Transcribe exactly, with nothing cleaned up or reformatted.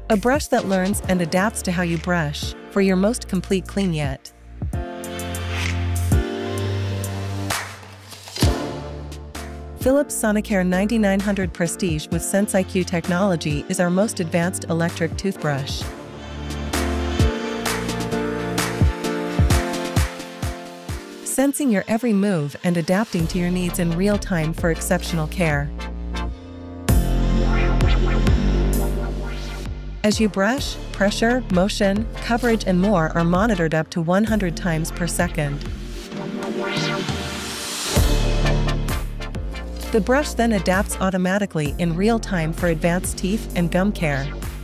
A brush that learns and adapts to how you brush, for your most complete clean yet. Philips Sonicare ninety-nine hundred Prestige with SenseIQ technology is our most advanced electric toothbrush. Sensing your every move and adapting to your needs in real time for exceptional care. As you brush, pressure, motion, coverage and more are monitored up to one hundred times per second. The brush then adapts automatically in real time for advanced teeth and gum care.